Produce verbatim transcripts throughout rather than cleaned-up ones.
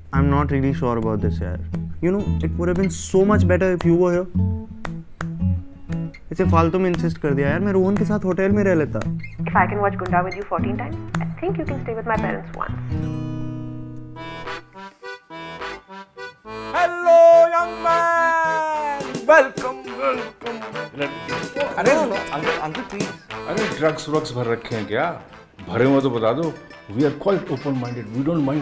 I'm not really sure about this, yaar. You know, it would have been so much better if you were here. इसे फालतू में insist कर दिया यार. मैं रोहन के साथ होटल में रह लेता. If I can watch Gunda with you fourteen times, I think you can stay with my parents once. Hello, young man. Welcome, welcome. अरे अंकल अंकल प्लीज. अरे ड्रग्स व्रग्स भर रखे हैं क्या? भरे हुए तो बता दो. We are quite open-minded. We don't mind.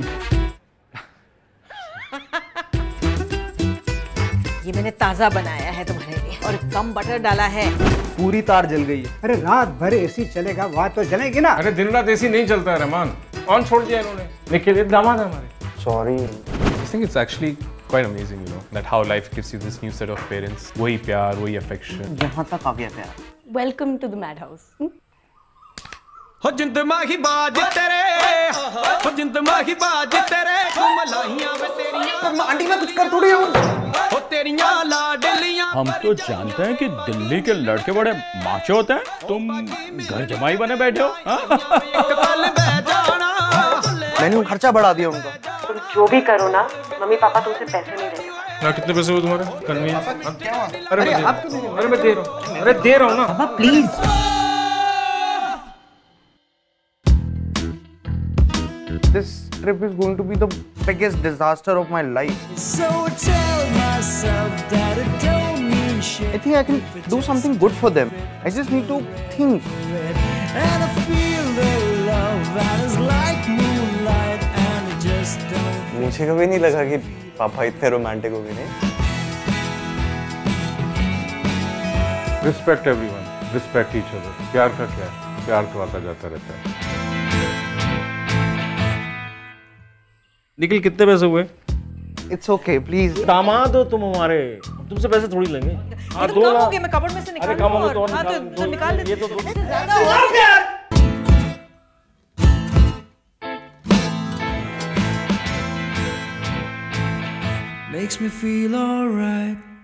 ये मैंने ताज़ा बनाया है तुम्हारे लिए और कम बटर डाला है. पूरी तार जल गई है. अरे रात भर एसी चलेगा, वहाँ तो जलेगी ना. अरे दिन रात एसी नहीं चलता है रहमान. ऑन छोड़ दिया इन्होंने. निखिल दामाद है हमारे. Sorry. I think it's actually quite amazing, you know, that how life gives you this new set of parents. वही प्यार, वही affection. यहाँ तक आ गया प्यार. Welcome to the madhouse. हो जिंद माही बाज तेरे, हो जिंद माही बाज तेरे, मलाहियां वे तेरियां. आंटी मैं कुछ कर थोड़ी हूँ. हो तेरियां लाडलियां. हम तो जानते हैं कि दिल्ली के लड़के बड़े माचो होते हैं. तुम घर जमाई बने बैठे हो. मैंने खर्चा बढ़ा दिया उनका. तुम जो भी करो ना, मम्मी पापा तुमसे पैसे नहीं देंगे. ना कितने पैसे हो तुम्हारे? कन्वीनियंस. अरे आप क्यों दे रहे हो? अरे मैं दे रहा हूँ. अरे दे रहा हूँ ना. पापा please. This trip is going to be the biggest disaster of my life. So tell myself that it don't mean shit. I think I can do something good for them. I just need to think. And I feel the love that is like moonlight and it just don't. मुझे कभी नहीं लगा कि पापा इतने romantic हो गए. नहीं. Respect everyone. Respect each other. प्यार का क्या? प्यार तो आता जाता रहता है. निखिल कितने पैसे हुए? It's okay, please. दामाद हो तुम हमारे. तुमसे पैसे थोड़ी लेंगे. हाँ, दो लाख. मैं कपड़ में से निकाल. अरे कम हो गए तो और हाँ, निकाल. तो निकाल दे. ये तो Makes me feel alright.